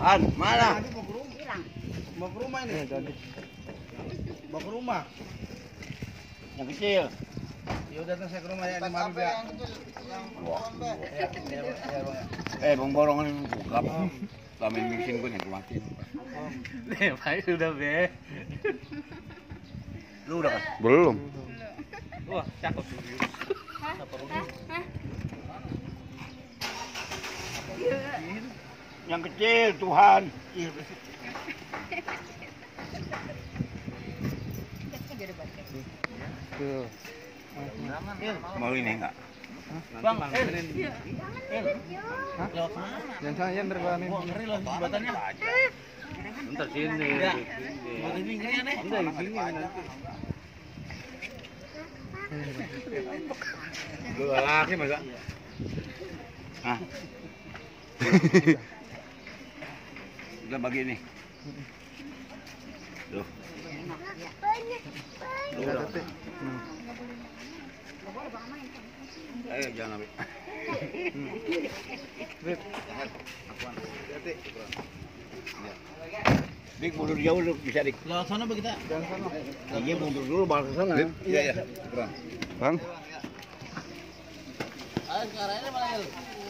Mana? Mau ke rumah ini. Mau ke rumah. Yang kecil. Ya udah saya ke rumah ya di Marib ya. Bang borong ini buka. Kami mixin ko nih kumatin. Baik sudah be. Lu udah kan? Belum. Wah, cakep. Yang kecil Tuhan. Tuh. Mau ini enggak? Bang, Yang sana yang terbawa nih. ngeri loh jembatannya. Bentar sini. Jembatan ini ngeri aneh. Enggak di sini nanti. Lu laki masa? Hah? Udah bagi nih. Tuh. Lu udah. Ayo jangan ambil. Dik mundur jauh lu bisa dik. Lewat sana begitu. Jangan sana. Iya mundur dulu baru ke sana. Iya. Bang. Ayo sekarang ini mana